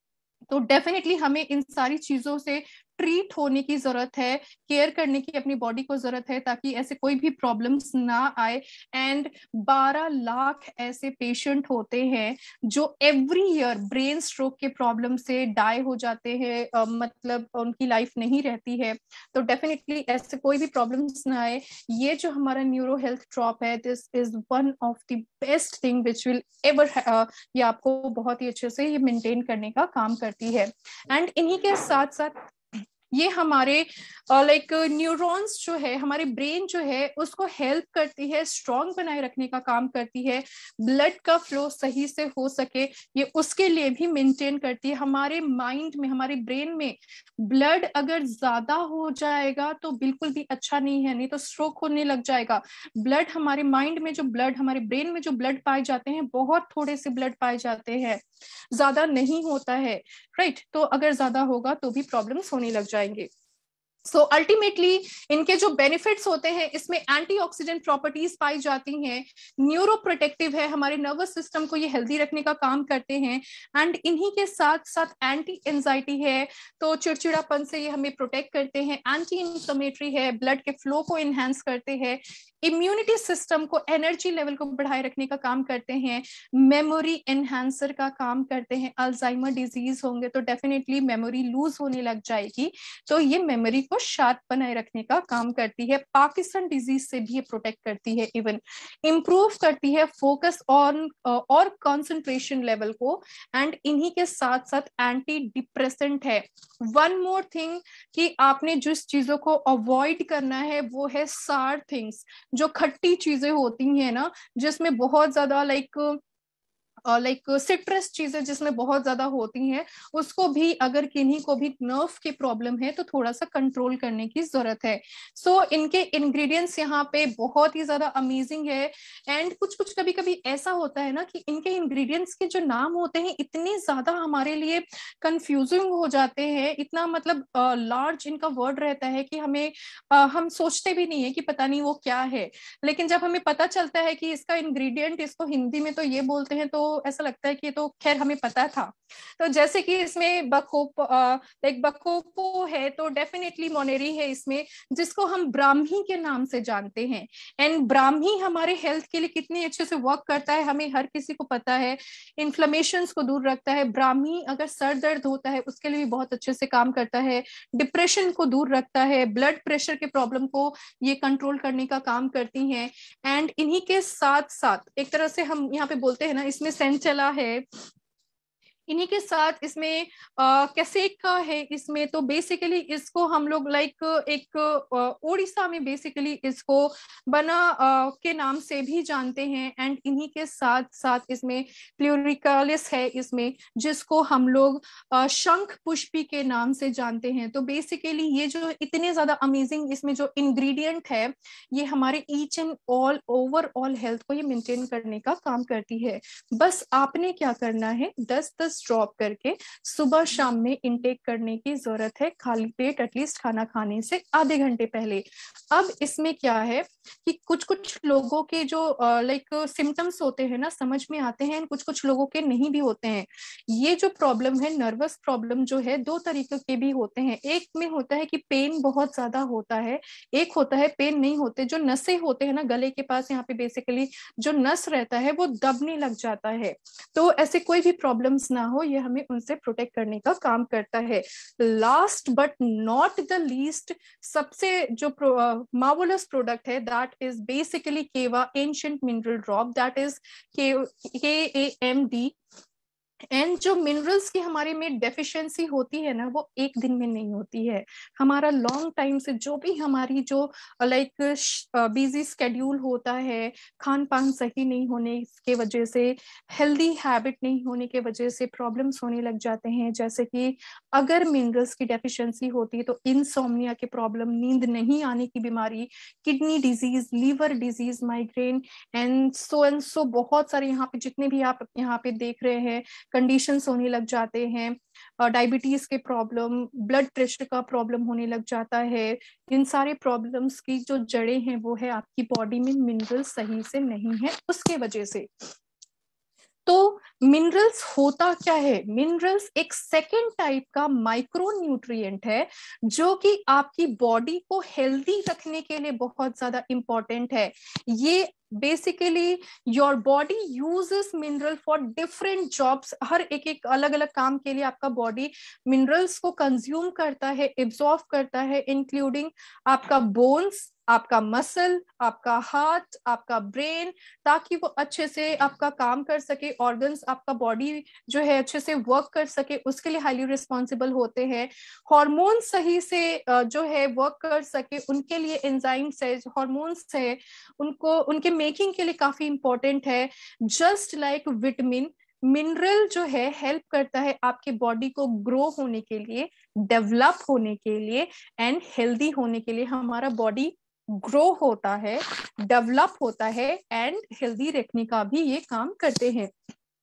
तो डेफिनेटली हमें इन सारी चीजों से ट्रीट होने की जरूरत है, केयर करने की अपनी बॉडी को जरूरत है, ताकि ऐसे कोई भी प्रॉब्लम्स ना आए। एंड बारह लाख ऐसे पेशेंट होते हैं जो एवरी ईयर ब्रेन स्ट्रोक के प्रॉब्लम से डाई हो जाते हैं, uh, मतलब उनकी लाइफ नहीं रहती है। तो डेफिनेटली ऐसे कोई भी प्रॉब्लम्स ना आए, ये जो हमारा न्यूरो हेल्थ ड्रॉप है, this is one of the best thing which will ever, ये आपको बहुत ही अच्छे से ये मेंटेन करने का काम करती है। एंड इन्हीं के साथ साथ ये हमारे लाइक uh, न्यूरॉन्स जो है, हमारे ब्रेन जो है, उसको हेल्प करती है, स्ट्रॉन्ग बनाए रखने का काम करती है, ब्लड का फ्लो सही से हो सके ये उसके लिए भी मेंटेन करती है। हमारे माइंड में, हमारे ब्रेन में ब्लड अगर ज्यादा हो जाएगा तो बिल्कुल भी अच्छा नहीं है, नहीं तो स्ट्रोक होने लग जाएगा। ब्लड हमारे माइंड में जो ब्लड, हमारे ब्रेन में जो ब्लड पाए जाते हैं, बहुत थोड़े से ब्लड पाए जाते हैं, ज्यादा नहीं होता है, राइट। तो अगर ज्यादा होगा तो भी प्रॉब्लम्स होने लग जाएंगे। सो so, अल्टीमेटली इनके जो बेनिफिट्स होते हैं, इसमें एंटीऑक्सीडेंट प्रॉपर्टीज पाई जाती हैं, न्यूरो प्रोटेक्टिव है, हमारे नर्वस सिस्टम को ये हेल्दी रखने का काम करते हैं। एंड इन्हीं के साथ साथ एंटी एंजाइटी है, तो चिड़चिड़ापन से ये हमें प्रोटेक्ट करते हैं, एंटी इंफ्लेमेटरी है, ब्लड के फ्लो को एनहांस करते हैं, इम्यूनिटी सिस्टम को, एनर्जी लेवल को बढ़ाए रखने का काम करते हैं, मेमोरी एनहांसर का काम करते हैं। अल्जाइमर डिजीज होंगे तो डेफिनेटली मेमोरी लूज होने लग जाएगी, तो ये मेमोरी को शार्प बनाए रखने का काम करती है। पार्किंसन डिजीज से भी ये प्रोटेक्ट करती है, इवन इंप्रूव करती है फोकस ऑन और कंसंट्रेशन लेवल को। एंड इन्हीं के साथ साथ एंटी डिप्रेसेंट है। वन मोर थिंग कि आपने जिस चीजों को अवॉइड करना है वो है सार थिंग्स, जो खट्टी चीजें होती हैं ना, जिसमें बहुत ज्यादा लाइक लाइक सिट्रस चीजें जिसमें बहुत ज्यादा होती हैं, उसको भी, अगर किन्हीं को भी नर्व की प्रॉब्लम है तो थोड़ा सा कंट्रोल करने की जरूरत है। सो so, इनके इंग्रेडिएंट्स यहाँ पे बहुत ही ज्यादा अमेजिंग है। एंड कुछ कुछ कभी कभी ऐसा होता है ना कि इनके इंग्रेडिएंट्स के जो नाम होते हैं इतने ज्यादा हमारे लिए कंफ्यूजिंग हो जाते हैं, इतना मतलब लार्ज uh, इनका वर्ड रहता है कि हमें uh, हम सोचते भी नहीं है कि पता नहीं वो क्या है। लेकिन जब हमें पता चलता है कि इसका इंग्रेडिएंट, इसको हिंदी में तो ये बोलते हैं, तो ऐसा लगता है कि ये तो खैर हमें पता था। तो जैसे कि इसमें बकोप लाइक बकोपो है, तो डेफिनेटली मोनेरी है इसमें, जिसको हम ब्राह्मी के नाम से जानते हैं। एंड ब्राह्मी हमारे हेल्थ के लिए कितने अच्छे से वर्क करता है, हमें हर किसी को पता है। इन्फ्लेमेशंस को दूर रखता है ब्राह्मी, अगर सर दर्द होता है उसके लिए भी बहुत अच्छे से काम करता है, डिप्रेशन को दूर रखता है, ब्लड प्रेशर के प्रॉब्लम को ये कंट्रोल करने का काम करती हैं। एंड इन्हीं के साथ साथ एक तरह से हम यहाँ पे बोलते हैं ना, इसमें सेंचला है, इन्हीं के साथ इसमें कैसेक का है इसमें, तो बेसिकली इसको हम लोग लाइक एक उड़ीसा में बेसिकली इसको बना uh, के नाम से भी जानते हैं। एंड इन्हीं के साथ साथ इसमें प्लूरिकालिस है इसमें, जिसको हम लोग uh, शंख पुष्पी के नाम से जानते हैं। तो बेसिकली ये जो इतने ज्यादा अमेजिंग इसमें जो इंग्रेडिएंट है, ये हमारे each and all overall health को ये मेंटेन करने का काम करती है। बस आपने क्या करना है, दस दस ड्रॉप करके सुबह शाम में इनटेक करने की जरूरत है, खाली पेट एटलीस्ट खाना खाने से आधे घंटे पहले। अब इसमें क्या है कि कुछ कुछ लोगों के जो लाइक सिम्टम्स होते हैं ना, समझ में आते हैं, कुछ कुछ लोगों के नहीं भी होते हैं। ये जो प्रॉब्लम है, नर्वस प्रॉब्लम जो है, दो तरीके के भी होते हैं। एक में होता है कि पेन बहुत ज्यादा होता है, एक होता है पेन नहीं होते। जो नसें होते हैं ना गले के पास, यहाँ पे बेसिकली जो नस रहता है वो दबने लग जाता है। तो ऐसे कोई भी प्रॉब्लम्स ना हो, ये हमें उनसे प्रोटेक्ट करने का काम करता है। Last but not the least, सबसे जो मार्वलस प्रोडक्ट है, that is basically Keva ancient mineral drop, that is K A M D. And जो मिनरल्स की हमारे में डेफिशिएंसी होती है ना, वो एक दिन में नहीं होती है। हमारा लॉन्ग टाइम से जो भी हमारी जो लाइक बिजी स्केड्यूल होता है, खान पान सही नहीं होने के वजह से, हेल्दी हैबिट नहीं होने के वजह से प्रॉब्लम्स होने लग जाते हैं। जैसे कि अगर मिनरल्स की डेफिशिएंसी होती है तो इंसोम्निया के प्रॉब्लम, नींद नहीं आने की बीमारी, kidney disease, liver disease, migraine and so and so, बहुत सारे यहाँ पे जितने भी आप यहाँ पे देख रहे हैं कंडीशंस होने लग जाते हैं। डायबिटीज के प्रॉब्लम, ब्लड प्रेशर का प्रॉब्लम होने लग जाता है। इन सारे प्रॉब्लम्स की जो जड़ें हैं वो है आपकी बॉडी में मिनरल सही से नहीं है, उसके वजह से। तो मिनरल्स होता क्या है, मिनरल्स एक सेकेंड टाइप का माइक्रो न्यूट्रिएंट है, जो कि आपकी बॉडी को हेल्दी रखने के लिए बहुत ज्यादा इंपॉर्टेंट है। ये basically your body uses mineral for different jobs, हर एक एक अलग अलग काम के लिए आपका बॉडी मिनरल्स को कंज्यूम करता है, एब्जॉर्ब करता है, इंक्लूडिंग आपका बोन्स, आपका मसल, आपका हार्ट, आपका ब्रेन, ताकि वो अच्छे से आपका काम कर सके, ऑर्गन्स आपका बॉडी जो है अच्छे से वर्क कर सके, उसके लिए हाईली रिस्पॉन्सिबल होते हैं। हार्मोन सही से जो है वर्क कर सके, उनके लिए एंजाइम्स है, हार्मोन्स है, उनको उनके मेकिंग के लिए काफी इंपॉर्टेंट है। जस्ट लाइक विटामिन, मिनरल जो है हेल्प करता है आपके बॉडी को ग्रो होने के लिए, डेवलप होने के लिए एंड हेल्दी होने के लिए। हमारा बॉडी ग्रो होता है, डेवलप होता है एंड हेल्दी रखने का भी ये काम करते हैं।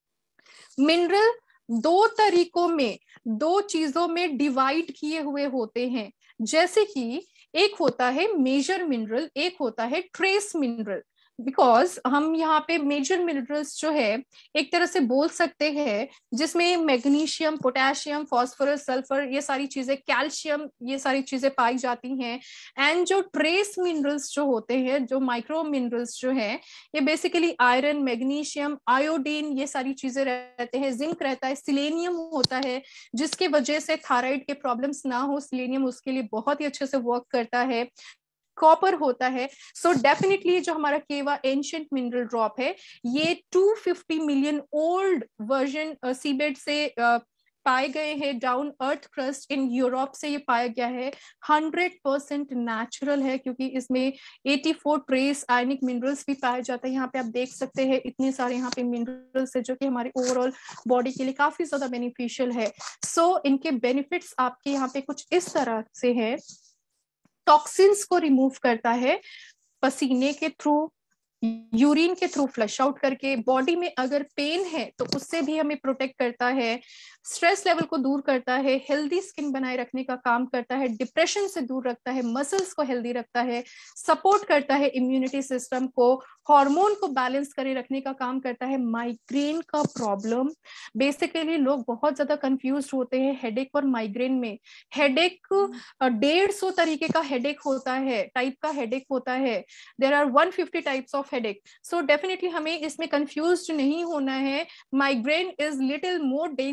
मिनरल दो तरीकों में, दो चीजों में डिवाइड किए हुए होते हैं। जैसे कि एक होता है मेजर मिनरल, एक होता है ट्रेस मिनरल। बिकॉज हम यहाँ पे मेजर मिनरल्स जो है एक तरह से बोल सकते हैं, जिसमें मैग्नीशियम, पोटेशियम, फास्फोरस, सल्फर, ये सारी चीजें, कैल्शियम, ये सारी चीजें पाई जाती हैं। एंड जो ट्रेस मिनरल्स जो होते हैं, जो माइक्रो मिनरल्स जो हैं, ये बेसिकली आयरन, मैग्नीशियम, आयोडीन, ये सारी चीजें रहते हैं, जिंक रहता है, सिलेनियम होता है, जिसके वजह से थायराइड के प्रॉब्लम्स ना हो, सिलेनियम उसके लिए बहुत ही अच्छे से वर्क करता है। कॉपर होता है। सो डेफिनेटली जो हमारा केवा एंशिएंट मिनरल ड्रॉप है, ये दो सौ पचास मिलियन ओल्ड वर्जन सीबेड से uh, पाए गए हैं, down earth crust in Europe से ये पाया गया है। हंड्रेड परसेंट नेचुरल है, क्योंकि इसमें चौरासी ट्रेस आयनिक मिनरल्स भी पाए जाते हैं। यहाँ पे आप देख सकते हैं इतने सारे यहाँ पे मिनरल्स है, जो कि हमारे ओवरऑल बॉडी के लिए काफी ज्यादा बेनिफिशियल है। सो so, इनके बेनिफिट्स आपके यहाँ पे कुछ इस तरह से है। टॉक्सिन्स को रिमूव करता है पसीने के थ्रू, यूरिन के थ्रू फ्लश आउट करके। बॉडी में अगर पेन है तो उससे भी हमें प्रोटेक्ट करता है। स्ट्रेस लेवल को दूर करता है, हेल्दी स्किन बनाए रखने का काम करता है, डिप्रेशन से दूर रखता है, मसल्स को हेल्दी रखता है, सपोर्ट करता है इम्यूनिटी सिस्टम को, हार्मोन को बैलेंस करे रखने का काम करता है। माइग्रेन का प्रॉब्लम, बेसिकली लोग बहुत ज्यादा कंफ्यूज होते हैं हेडेक और माइग्रेन में। हेडेक डेढ़ सौ तरीके का हेडेक होता है, टाइप का हेडेक होता है। There are one fifty types of headache. So definitely हमें इसमें कंफ्यूज नहीं होना है। Migraine is little more dangerous than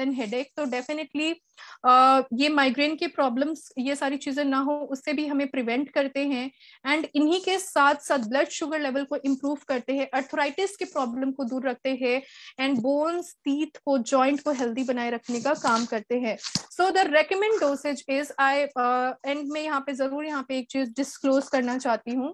and headache, तो डेफिनेटली ये माइग्रेन के प्रॉब्लम्स, ये सारी चीजें ना हो उससे भी हमें प्रिवेंट करते हैं। एंड इन्हीं के साथ साथ ब्लड शुगर लेवल को इम्प्रूव करते हैं, अर्थराइटिस के प्रॉब्लम को दूर रखते हैं, एंड बोन्स, टीथ को, जॉइंट को हेल्दी बनाए रखने का काम करते हैं। So the recommend dosage is, I and में यहाँ पे जरूर यहाँ पे एक चीज डिस्क्लोज करना चाहती हूँ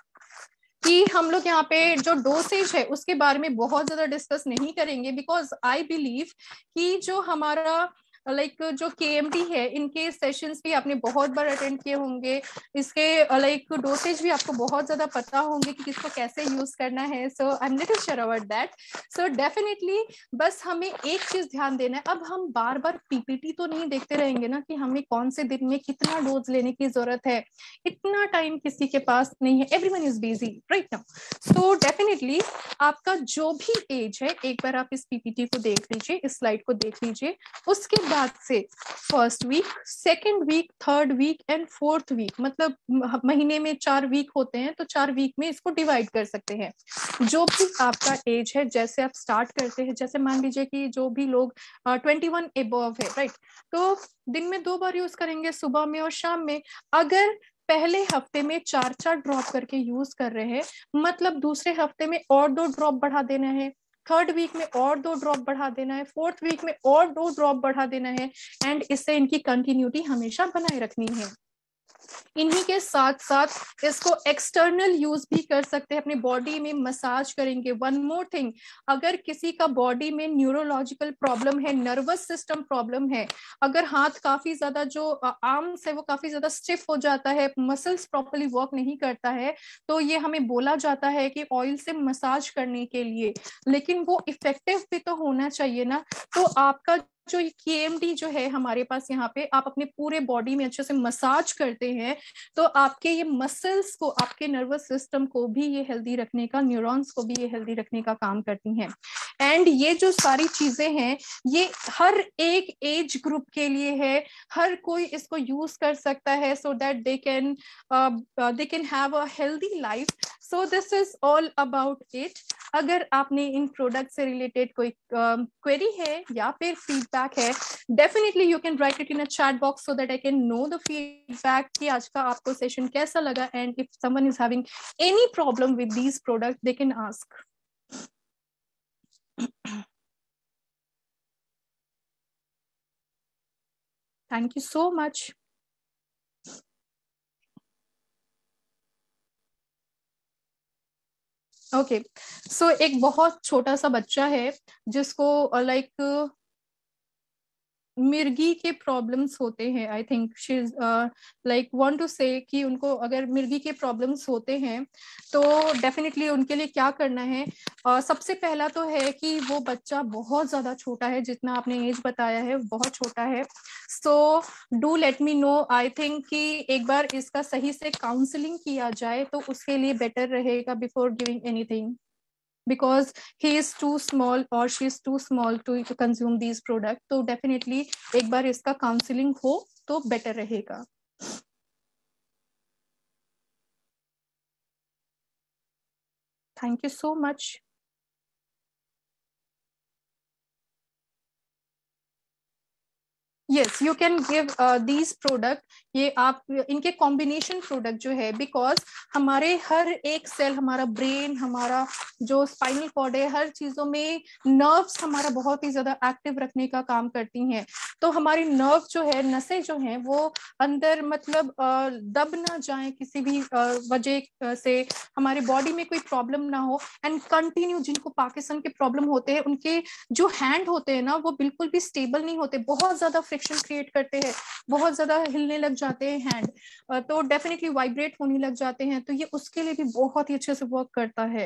कि हम लोग यहाँ पे जो डोसेज है उसके बारे में बहुत ज्यादा डिस्कस नहीं करेंगे, बिकॉज आई बिलीव कि जो हमारा लाइक like, जो के एम टी है, इनके सेशंस भी आपने बहुत बार अटेंड किए होंगे, इसके लाइक डोसेज भी आपको बहुत ज्यादा पता होंगे कि किसको कैसे यूज करना है। So I am little sure about that. So definitely बस हमें एक चीज ध्यान देना है, अब हम बार बार पीपीटी तो नहीं देखते रहेंगे ना कि हमें कौन से दिन में कितना डोज लेने की जरूरत है, इतना टाइम किसी के पास नहीं है, everyone is busy right now. So definitely आपका जो भी एज है, एक बार आप इस पीपीटी को देख लीजिए, इस स्लाइड को देख लीजिए, उसके बाद से first week, second week, third week and fourth week, मतलब महीने में चार वीक होते हैं, तो चार वीक में इसको डिवाइड कर सकते हैं। जो भी आपका एज है, जैसे आप स्टार्ट करते हैं, जैसे मान लीजिए कि जो भी लोग ट्वेंटी वन एबव है राइट, तो दिन में दो बार यूज करेंगे, सुबह में और शाम में। अगर पहले हफ्ते में चार चार ड्रॉप करके यूज कर रहे हैं, मतलब दूसरे हफ्ते में और दो ड्रॉप बढ़ा देना है, थर्ड वीक में और दो ड्रॉप बढ़ा देना है, फोर्थ वीक में और दो ड्रॉप बढ़ा देना है, एंड इससे इनकी कंटिन्यूटी हमेशा बनाए रखनी है। इन्हीं के साथ साथ इसको एक्सटर्नल यूज भी कर सकते हैं, अपनी बॉडी में मसाज करेंगे। वन मोर थिंग, अगर किसी का बॉडी में न्यूरोलॉजिकल प्रॉब्लम है, नर्वस सिस्टम प्रॉब्लम है, अगर हाथ काफी ज्यादा, जो आर्म्स है वो काफी ज्यादा स्टिफ हो जाता है, मसल्स प्रॉपर्ली वर्क नहीं करता है, तो ये हमें बोला जाता है कि ऑयल से मसाज करने के लिए, लेकिन वो इफेक्टिव भी तो होना चाहिए ना। तो आपका जो के एम टी जो है हमारे पास यहाँ पे, आप अपने पूरे बॉडी में अच्छे से मसाज करते हैं, तो आपके ये मसल्स को, आपके नर्वस सिस्टम को भी ये हेल्दी रखने का, न्यूरॉन्स को भी ये हेल्दी रखने का काम करती हैं। एंड ये जो सारी चीजें हैं, ये हर एक एज ग्रुप के लिए है, हर कोई इसको यूज कर सकता है, so that they can they can have a healthy life. So this is all about it. अगर आपने इन प्रोडक्ट से रिलेटेड कोई क्वेरी uh, है या फिर फीडबैक है, definitely you can write it in a chat box so that I can know the feedback कि आज का आपको सेशन कैसा लगा, and if someone is having any problem with these product they can ask. Thank you so much. Okay, so एक बहुत छोटा सा बच्चा है जिसको लाइक मिर्गी के प्रॉब्लम्स होते हैं। I think she is like want to say कि उनको अगर मिर्गी के प्रॉब्लम्स होते हैं तो डेफिनेटली उनके लिए क्या करना है। uh, सबसे पहला तो है कि वो बच्चा बहुत ज्यादा छोटा है, जितना आपने एज बताया है बहुत छोटा है। So do let me know. I think कि एक बार इसका सही से काउंसलिंग किया जाए तो उसके लिए बेटर रहेगा before giving anything, because he is too small or she is too small to, to consume these products. तो definitely एक बार इसका काउंसलिंग हो तो बेटर रहेगा। Thank you so much. Yes, you can give these product. ये आप इनके combination product जो है, बिकॉज हमारे हर एक सेल, हमारा ब्रेन, हमारा जो स्पाइनल कॉर्ड है, हर चीजों में नर्व्स हमारा बहुत ही ज्यादा एक्टिव रखने का काम करती हैं। तो हमारी नर्व जो है, नसें जो हैं, वो अंदर मतलब uh, दब ना जाए किसी भी uh, वजह से, हमारे बॉडी में कोई प्रॉब्लम ना हो। एंड कंटिन्यू, जिनको पार्किंसन के प्रॉब्लम होते हैं, उनके जो हैंड होते हैं ना, वो बिल्कुल भी स्टेबल नहीं होते, बहुत ज्यादा फ्रिक्शन क्रिएट करते हैं, बहुत ज्यादा हिलने लग जाते हैं हैंड, तो डेफिनेटली वाइब्रेट होने लग जाते हैं, तो ये उसके लिए भी बहुत ही अच्छे से वर्क करता है।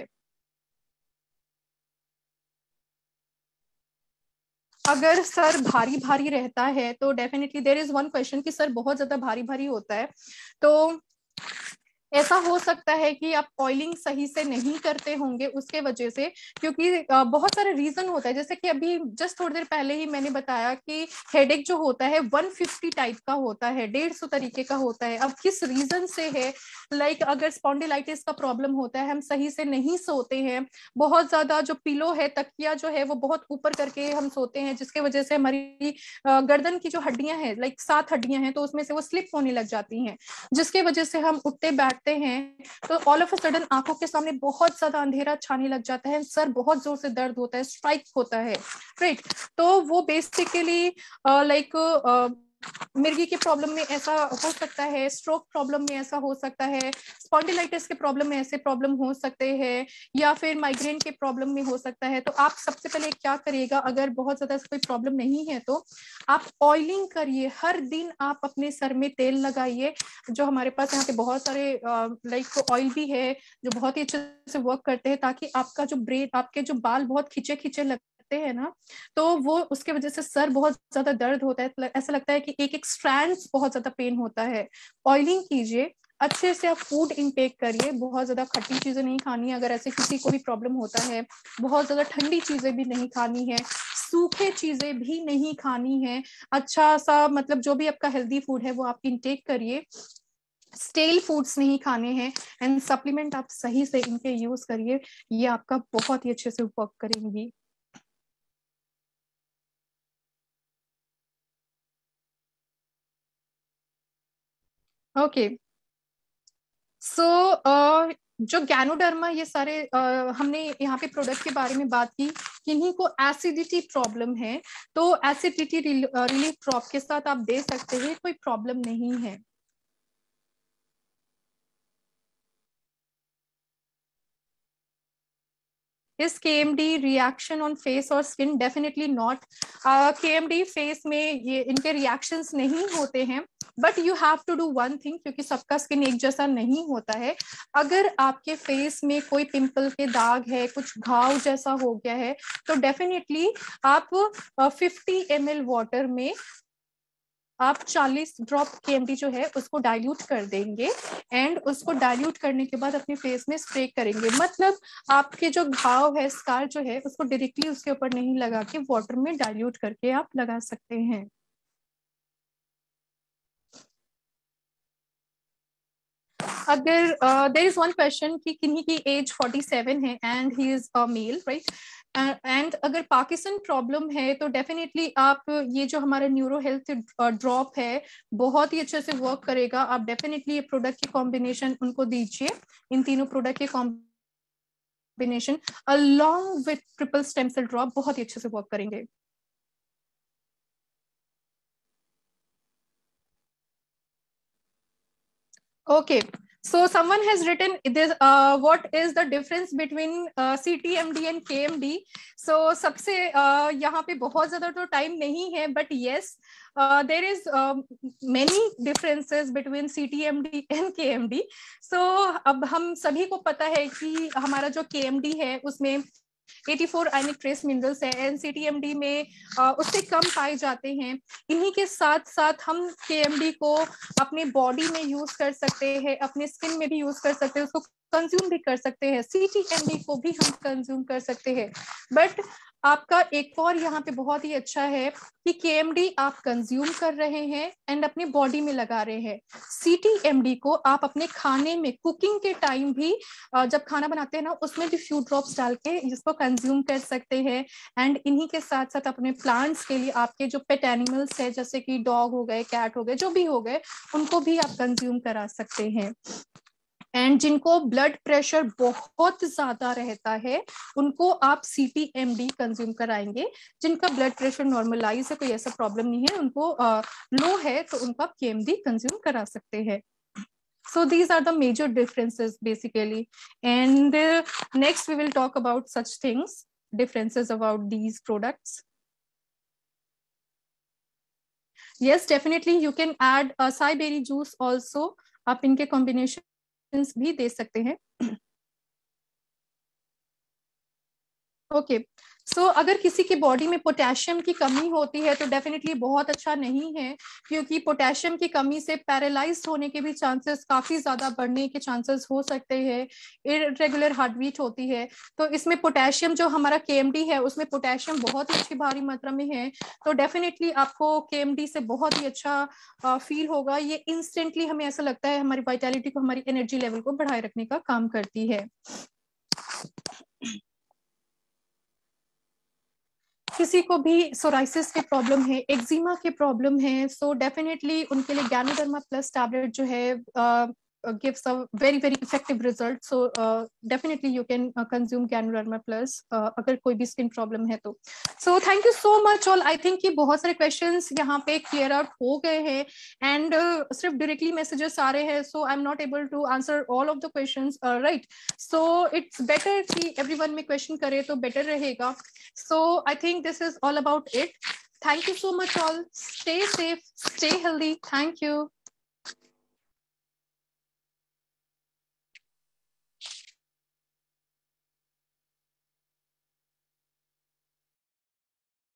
अगर सर भारी भारी रहता है तो definitely there is one question कि सर बहुत ज्यादा भारी भारी होता है, तो ऐसा हो सकता है कि आप ऑयलिंग सही से नहीं करते होंगे उसके वजह से, क्योंकि अ, बहुत सारे रीजन होता है। जैसे कि अभी जस्ट थोड़ी देर पहले ही मैंने बताया कि हेडेक जो होता है एक सौ पचास टाइप का होता है, डेढ़ सौ तरीके का होता है। अब किस रीजन से है, लाइक like, अगर स्पॉन्डिलाइटिस का प्रॉब्लम होता है, हम सही से नहीं सोते हैं, बहुत ज्यादा जो पिलो है, तकिया जो है वो बहुत ऊपर करके हम सोते हैं, जिसके वजह से हमारी अ, गर्दन की जो हड्डियां हैं, लाइक सात हड्डियां हैं, तो उसमें से वो स्लिप होने लग जाती हैं, जिसके वजह से हम उठते बैठते हैं तो ऑल ऑफ अ सडन आंखों के सामने बहुत ज्यादा अंधेरा छाने लग जाता है, सर बहुत जोर से दर्द होता है, स्ट्राइक होता है, राइट। तो वो बेसिकली लाइक मिर्गी के प्रॉब्लम में ऐसा हो सकता है, स्ट्रोक प्रॉब्लम में ऐसा हो सकता है, स्पॉन्डिलाइटिस के प्रॉब्लम में ऐसे प्रॉब्लम हो सकते हैं, या फिर माइग्रेन के प्रॉब्लम में हो सकता है। तो आप सबसे पहले क्या करिएगा, अगर बहुत ज्यादा कोई प्रॉब्लम नहीं है तो आप ऑयलिंग करिए, हर दिन आप अपने सर में तेल लगाइए। जो हमारे पास यहाँ पे बहुत सारे लाइक ऑयल भी है जो बहुत ही अच्छे से वर्क करते हैं, ताकि आपका जो ब्रेन, आपके जो बाल बहुत खींचे खींचे लगते हैं ना, तो वो उसके वजह से सर बहुत ज्यादा दर्द होता है, ऐसा लगता है कि एक एक स्ट्रैंड्स बहुत ज्यादा पेन होता है। ऑयलिंग कीजिए, अच्छे से आप फूड इनटेक करिए, बहुत ज्यादा खट्टी चीजें नहीं खानी है अगर ऐसे किसी को भी प्रॉब्लम होता है, बहुत ज्यादा ठंडी चीजें भी नहीं खानी है, सूखे चीजें भी नहीं खानी है, अच्छा सा मतलब जो भी आपका हेल्दी फूड है वो आप इनटेक करिए, स्टेल फूड्स नहीं खाने हैं, एंड सप्लीमेंट आप सही से इनके यूज करिए, ये आपका बहुत ही अच्छे से वर्क करेंगी। ओके, सो जो गैनोडर्मा, ये सारे uh, हमने यहाँ पे प्रोडक्ट के बारे में बात की, किन्हीं को एसिडिटी प्रॉब्लम है तो एसिडिटी रिलीफ ड्रॉप के साथ आप दे सकते हैं, कोई प्रॉब्लम नहीं है। इस K M D reaction on face और skin? Definitely not. K M D face में ये इनके रिएक्शंस नहीं होते हैं, but you have to do one thing, क्योंकि सबका स्किन एक जैसा नहीं होता है। अगर आपके फेस में कोई पिंपल के दाग है, कुछ घाव जैसा हो गया है, तो डेफिनेटली आप फिफ्टी एम एल वाटर में आप चालीस ड्रॉप केएमडी जो है उसको डाइल्यूट कर देंगे, एंड उसको डाइल्यूट करने के बाद अपने फेस में स्प्रे करेंगे। मतलब आपके जो घाव है, स्कार जो है, उसको डायरेक्टली उसके ऊपर नहीं लगा के वाटर में डाइल्यूट करके आप लगा सकते हैं। अगर देर इज वन क्वेश्चन कि किन्हीं की एज फोर्टी सेवन है and he is a male, right, and अगर पार्किंसन प्रॉब्लम है तो डेफिनेटली आप ये जो हमारा न्यूरो हेल्थ ड्रॉप है बहुत ही अच्छे से वर्क करेगा। आप डेफिनेटली ये प्रोडक्ट की कॉम्बिनेशन उनको दीजिए, इन तीनों प्रोडक्ट के combination along with triple stem cell drop बहुत ही अच्छे से वर्क करेंगे। Okay, so someone has written this. Uh, what is the difference between uh, C T M D and K M D? So सबसे uh, यहाँ पे बहुत ज्यादा तो टाइम नहीं है, but yes, uh, there is uh, many differences between C T M D and K M D. So अब हम सभी को पता है कि हमारा जो K M D है उसमें चौरासी आयनिक ट्रेस मिनरल्स है, एनसीटीएमडी में आ, उससे कम पाए जाते हैं। इन्हीं के साथ साथ हम केएमडी को अपने बॉडी में यूज कर सकते हैं, अपने स्किन में भी यूज कर सकते हैं, उसको कंज्यूम भी कर सकते हैं, सीटीएमडी को भी हम कंज्यूम कर सकते हैं। बट आपका एक और यहाँ पे बहुत ही अच्छा है कि केएमडी आप कंज्यूम कर रहे हैं एंड अपनी बॉडी में लगा रहे हैं, सीटीएमडी को आप अपने खाने में कुकिंग के टाइम भी जब खाना बनाते हैं ना उसमें भी फ्यू ड्रॉप्स डाल के जिसको कंज्यूम कर सकते हैं। एंड इन्हीं के साथ साथ अपने प्लांट्स के लिए आपके जो पेट एनिमल्स है जैसे कि डॉग हो गए, कैट हो गए, जो भी हो गए, उनको भी आप कंज्यूम करा सकते हैं। एंड जिनको ब्लड प्रेशर बहुत ज्यादा रहता है उनको आप सीटीएमडी कंज्यूम कराएंगे। जिनका ब्लड प्रेशर नॉर्मलाइज है, कोई ऐसा प्रॉब्लम नहीं है, उनको लो uh, है, तो उनको आप केएमडी कंज्यूम करा सकते हैं। So these are the major differences basically, and uh, next we will talk about such things, differences about these products. Yes, definitely you can add acai berry juice also, आप इनके combinations भी दे सकते हैं। Okay, सो so, अगर किसी की body में potassium की कमी होती है तो डेफिनेटली बहुत अच्छा नहीं है, क्योंकि पोटेशियम की कमी से पैरालाइज होने के भी चांसेस काफी ज्यादा बढ़ने के चांसेस हो सकते हैं। इरेगुलर हार्ट बीट होती है, तो इसमें पोटेशियम जो हमारा केएमडी है उसमें पोटेशियम बहुत ही अच्छी भारी मात्रा में है, तो डेफिनेटली आपको केएमडी से बहुत ही अच्छा फील होगा। ये इंस्टेंटली हमें ऐसा लगता है हमारी वाइटैलिटी को, हमारी एनर्जी लेवल को बढ़ाए रखने का काम करती है। किसी को भी सोराइसिस के प्रॉब्लम है, एक्जिमा के प्रॉब्लम है, सो डेफिनेटली उनके लिए गैनोडर्मा प्लस टैबलेट जो है gives a very very effective result. So uh, definitely you can uh, consume Ganoderma plus uh, अगर कोई भी स्किन प्रॉब्लम है तो। so thank you so much all. I think कि बहुत सारे questions यहाँ पे clear out हो गए हैं, and uh, सिर्फ directly messages आ रहे हैं, so I'm not able to answer all of the questions, uh, right? so it's better कि everyone में question करे तो better रहेगा। so I think this is all about it. Thank you so much all. Stay safe, stay healthy. Thank you.